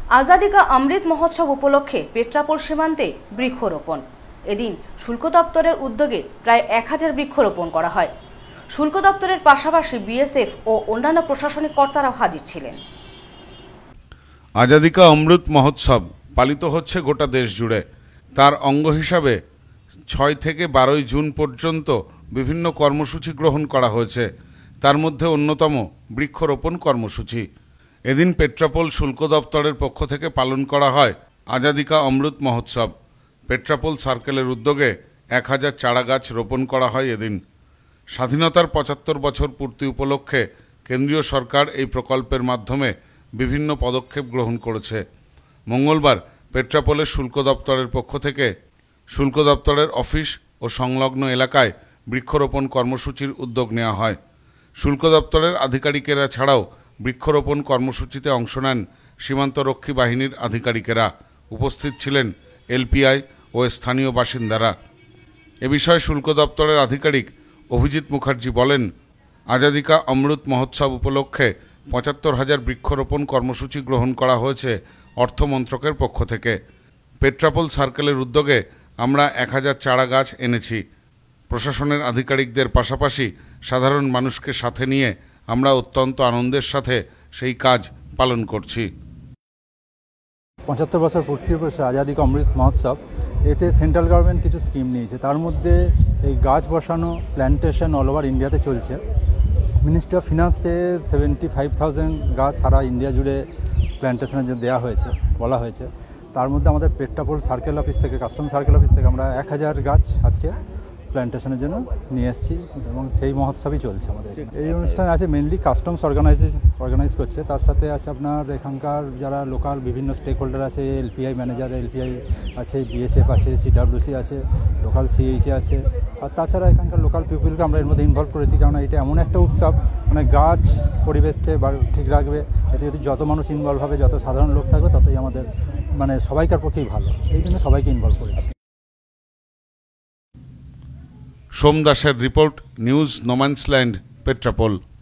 आजादी का अमृत महोत्सव उपलक्षे पेट्रापोल सीमान्ते वृक्षरोपण। एदिन शुल्क दफ्तरेर उद्योगे प्राय 1000 वृक्षरोपण करा हय। शुल्क दफ्तरेर पाशापाशि बीएसएफ और अन्यान्य प्रशासनिक कर्ताराও हाजिर छिलेन। आजादी का अमृत महोत्सव पालित होच्छे गोटा देश जुड़े। तार अंग हिसाबे 6 থেকে 12 जून पर्यन्त विभिन्न कर्मसूची ग्रहण करा हयेछे। तार मध्य अन्यतम वृक्षरोपण कर्मसूची। एदिन पेट्रापोल शुल्क दफ्तरेर पक्ष थेके पालन करा हय आजादी का अमृत महोत्सव। पेट्रापोल सार्केलेर उद्योगे 1000 चारा गाछ रोपण करा हय। एदिन स्वाधीनतार 75 बछर पूर्ति उपलक्षे केंद्रीय सरकार এই प्रकल्पेर माध्यमे विभिन्न पदक्षेप ग्रहण करेছে। मंगलवार पेट्रापोलेर शुल्क दफ्तरेर पक्ष थेके शुल्क दफ्तरेर अफिस और संलग्न एलाकाय वृक्षरोपण कर्मसूचिर उद्योग नेওয়া হয়। शुल्क दफ्तरेर आधिकारिकेरा छाड़ाओ वृक्षरोपण कर्मसूचिते अंश नेन सीमान्तरक्षी बाहिनीर आधिकारिकेरा। उपस्थित छिलेन एलपिआई और स्थानीय बासिन्दारा। ए विषये शुल्क दफ्तरेर आधिकारिक अभिजित मुखार्जी बोलेन, आजादी का अमृत महोत्सव उपलक्षे ৭৫,০০০ वृक्षरोपण कर्मसूची ग्रहण करा हयेछे अर्थ मंत्रकेर पक्ष थेके। पेट्रापोल सार्केलेर उद्योगे आमरा 1000 चारा गाछ এনেছি। प्रशासनेर आधिकारिकदेर पाशापाशि साधारण मानुषके साथे निये आमरा अत्यंत आनंदेर साथे सेई काज पालन करছি। ৭৫ বছর পূর্তি উপলক্ষে আজাদি কা অমৃত মহোৎসব এতে সেন্ট্রাল গভর্নমেন্ট কিছু স্কিম নিয়েছে। তার মধ্যে এই গাছ বসানো প্ল্যান্টেশন অল ওভার ইন্ডিয়াতে চলছে। মিনিস্ট্রি অফ ফিনান্সে 75,000 গাছ সারা ইন্ডিয়া জুড়ে প্ল্যান্টেশনের জন্য দেওয়া হয়েছে বলা হয়েছে। তার মধ্যে আমাদের পেট্রাপোল সার্কেল অফিস থেকে কাস্টম সার্কেল অফিস থেকে আমরা 1000 গাছ আজকে প্ল্যান্টেশনের জন্য নিয়ে এসেছি এবং সেই মহোৎসবই চলছে আমাদের। এই অনুষ্ঠান আছে মেনলি কাস্টমস অর্গানাইজ করছে। তার সাথে আছে আপনার এখানকার যারা লোকাল বিভিন্ন স্টেক হোল্ডার আছে, এলপিআই ম্যানেজার এলপিআই আছে, বিএসএফ আছে, সিডাব্লিউসি আছে, লোকাল সিএইচি আছে। আর তাছাড়া এখানকার লোকাল পিপুলকে আমরা এর মধ্যে ইনভলভ করেছি, কারণ এটা এমন একটা উৎসব মানে গাছ পরিবেশকে ঠিক রাখবে। এতে যদি যত মানুষ ইনভলভ হবে, যত সাধারণ লোক থাকবে, ততই আমাদের মানে সবাইকার পক্ষেই ভালো। এই জন্য সবাইকে ইনভলভ করেছি। सोम दासेर रिपोर्ट, निউজ নোম্যান্সল্যান্ড, पेट्रापोल।